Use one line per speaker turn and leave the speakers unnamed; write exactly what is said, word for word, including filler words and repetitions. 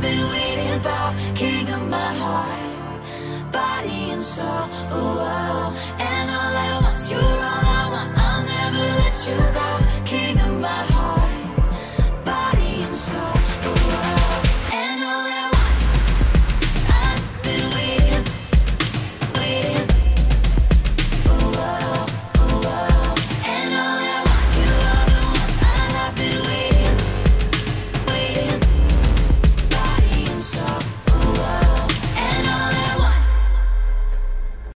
been waiting for, king of my heart, body and soul. Ooh, oh.